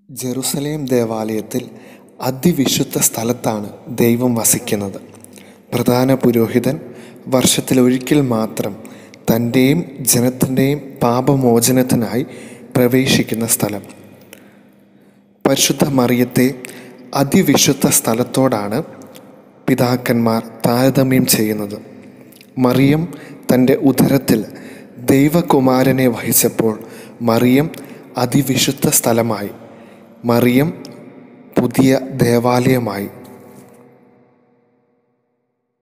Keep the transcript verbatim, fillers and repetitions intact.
Jerusalem ദേവാലയത്തിൽ അതിവിശുദ്ധ സ്ഥലത്താണ് ദൈവം വസിക്കുന്നത്. പ്രധാന പുരോഹിതൻ വർഷത്തിലൊരിക്കൽ മാത്രം തൻ്റെയും ജനത്തിൻ്റെയും പാപമോചനത്തിനായി പ്രവേശിക്കുന്ന സ്ഥലം. പരിശുദ്ധ മറിയത്തെ അതിവിശുദ്ധ സ്ഥലത്തോടാണ് പിതാക്കന്മാർ താരതമ്യം ചെയ്യുന്നത്. മറിയം തൻ്റെ ഉദരത്തിൽ ദൈവകുമാരനെ വഹിച്ചപ്പോൾ മറിയം അതിവിശുദ്ധ സ്ഥലമായി. മറിയം പുതിയ ദേവാലയമായി.